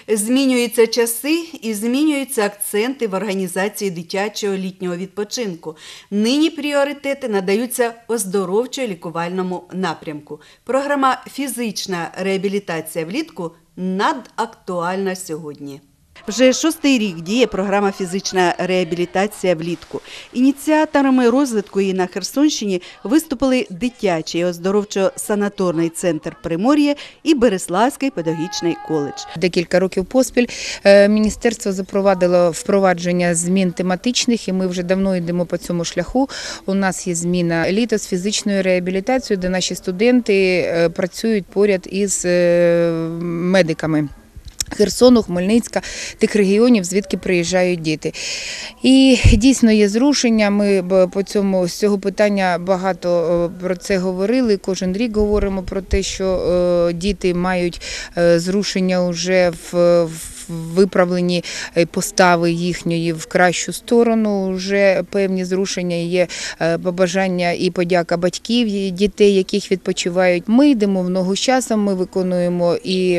Змінюються часи і змінюються акценти в організації дитячого літнього відпочинку. Нині пріоритети надаються оздоровчо-лікувальному напрямку. Програма «Фізична реабілітація влітку» надактуальна сьогодні. Вже 6-й рік діє програма «Фізична реабілітація влітку». Ініціаторами розвитку її на Херсонщині виступили дитячий оздоровчо-санаторний центр «Примор'я» і Береславський педагогічний коледж. Декілька років поспіль міністерство запровадило впровадження змін тематичних, і ми вже давно йдемо по цьому шляху. У нас є зміна літо з фізичною реабілітацією, де наші студенти працюють поряд із медиками Херсону, Хмельницька, тих регіонів, звідки приїжджають діти. І дійсно є зрушення, ми з цього питання багато про це говорили, кожен рік говоримо про те, що діти мають зрушення вже в виправленні постави їхньої в кращу сторону, вже певні зрушення, є побажання і подяка батьків дітей, яких відпочивають. Ми йдемо в ногу з часом, ми виконуємо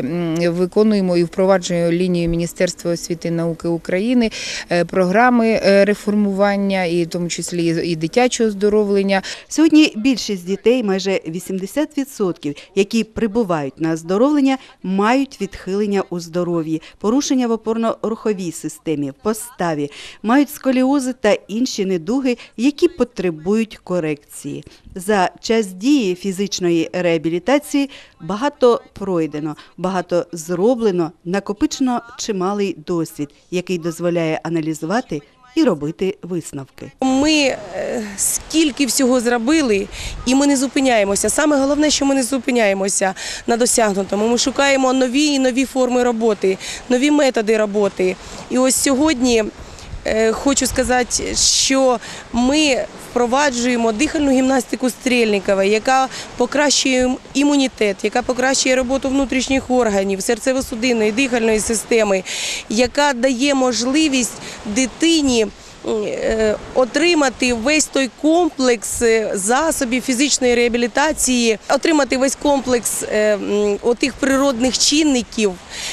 і впроваджуємо лінію Міністерства освіти і науки України, програми реформування, і в тому числі і дитячого оздоровлення. Сьогодні більшість дітей, майже 80%, які прибувають на оздоровлення, мають відхилення у здоров'ї, порушення в опорно-руховій системі, в поставі, мають сколіози та інші недуги, які потребують корекції. За час дії фізичної реабілітації багато пройдено, багато зроблено, накопичено чималий досвід, який дозволяє аналізувати і робити висновки. Ми скільки всього зробили, і ми не зупиняємося. Саме головне, що ми не зупиняємося на досягнутому. Ми шукаємо нові і нові форми роботи, нові методи роботи. І ось сьогодні хочу сказати, що ми впроваджуємо дихальну гімнастику Стрельникова, яка покращує імунітет, яка покращує роботу внутрішніх органів, серцево-судинної, дихальної системи, яка дає можливість дитині отримати весь той комплекс засобів фізичної реабілітації, отримати весь комплекс отих природних чинників,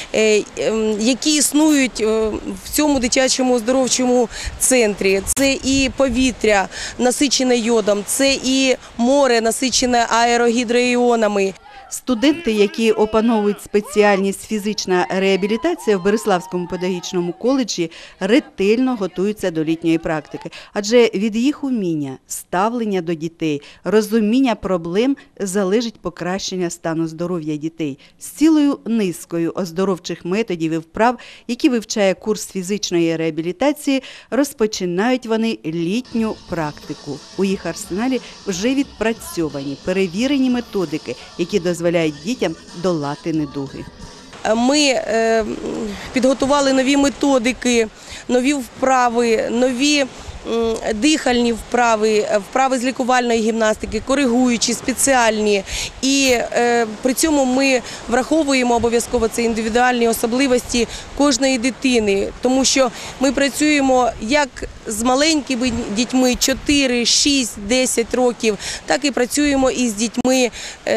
які існують в цьому дитячому оздоровчому центрі. Це і повітря, насичене йодом, це і море, насичене аерогідроіонами. Студенти, які опановують спеціальність «Фізична реабілітація» в Береславському педагогічному коледжі, ретельно готуються до літньої практики. Адже від їх уміння, ставлення до дітей, розуміння проблем залежить покращення стану здоров'я дітей. З цілою низкою оздоровчих методів і вправ, які вивчає курс фізичної реабілітації, розпочинають вони літню практику. У їх арсеналі вже відпрацьовані, перевірені методики, які дозволяють дітям долати недуги. Ми підготували нові методики, нові вправи, нові дихальні вправи, вправи з лікувальної гімнастики, коригуючі, спеціальні. І при цьому ми враховуємо обов'язково це індивідуальні особливості кожної дитини, тому що ми працюємо як з маленькими дітьми 4, 6, 10 років, так і працюємо із дітьми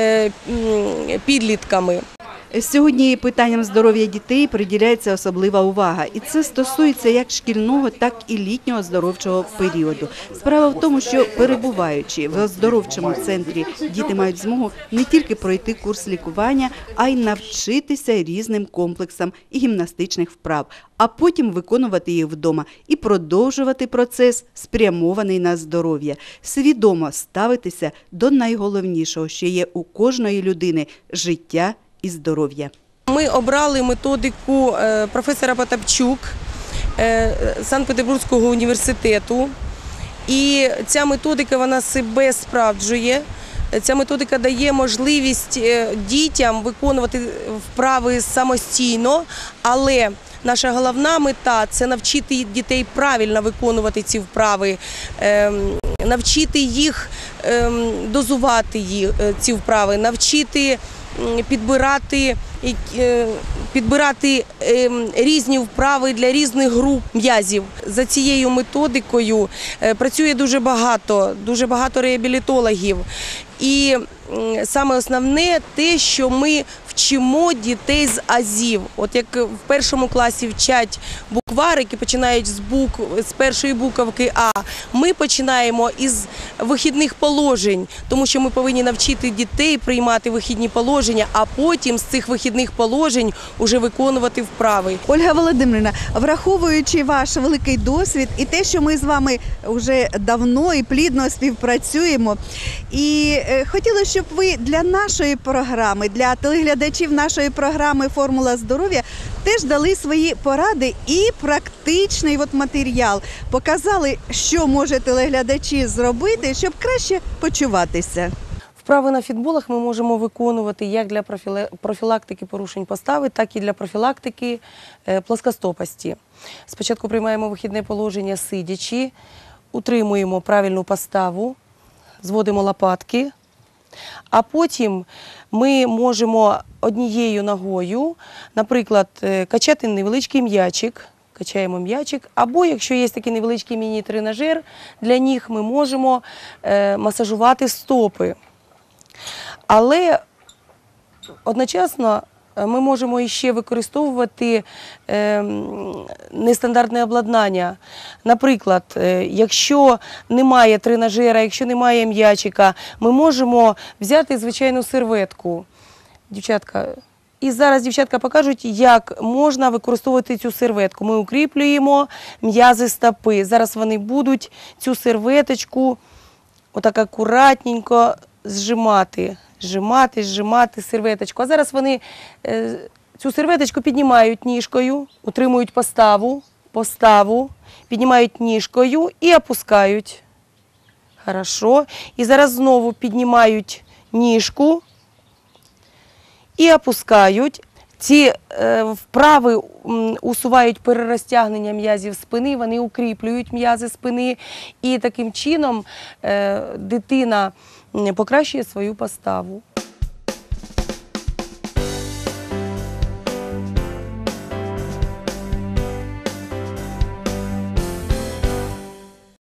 підлітками. Сьогодні питанням здоров'я дітей приділяється особлива увага. І це стосується як шкільного, так і літнього оздоровчого періоду. Справа в тому, що перебуваючи в оздоровчому центрі, діти мають змогу не тільки пройти курс лікування, а й навчитися різним комплексам і гімнастичних вправ, а потім виконувати їх вдома і продовжувати процес, спрямований на здоров'я. Свідомо ставитися до найголовнішого, що є у кожної людини – життя і здоров'я. Ми обрали методику професора Потапчук Санкт-Петербурзького університету. І ця методика, вона себе справджує. Ця методика дає можливість дітям виконувати вправи самостійно, але наша головна мета – це навчити дітей правильно виконувати ці вправи, навчити їх дозувати ці вправи, навчити підбирати різні вправи для різних груп м'язів. За цією методикою працює дуже багато реабілітологів. І саме основне те, що ми вчимо дітей з азів. От як в першому класі вчать букварики, починають з першої буковки А, ми починаємо із вихідних положень, тому що ми повинні навчити дітей приймати вихідні положення, а потім з цих вихідних положень уже виконувати вправи. Ольга Володимирівна, враховуючи ваш великий досвід і те, що ми з вами вже давно і плідно співпрацюємо, і хотіла, щоб ви для нашої програми, для телеглядачів нашої програми «Формула здоров'я» теж дали свої поради і практичний матеріал. Показали, що може телеглядачі зробити, щоб краще почуватися. Вправи на фітболах ми можемо виконувати як для профілактики порушень постави, так і для профілактики плоскостопості. Спочатку приймаємо вихідне положення сидячи, утримуємо правильну поставу, зводимо лопатки, а потім ми можемо однією ногою, наприклад, качати невеличкий м'ячик, качаємо м'ячик, або якщо є такий невеличкий міні-тренажер, для ніг ми можемо масажувати стопи. Але одночасно ми можемо ще використовувати нестандартне обладнання. Наприклад, якщо немає тренажера, якщо немає м'ячика, ми можемо взяти звичайну серветку. Дівчатка, і зараз дівчатка покажуть, як можна використовувати цю серветку. Ми укріплюємо м'язи стопи. Зараз вони будуть цю серветочку отак акуратненько зжимати серветочку. А зараз вони цю серветочку піднімають ніжкою, утримують поставу, піднімають ніжкою і опускають. Хорошо. І зараз знову піднімають ніжку і опускають. Ці вправи усувають перерозтягнення м'язів спини, вони укріплюють м'язи спини, і таким чином дитина покращує свою поставу.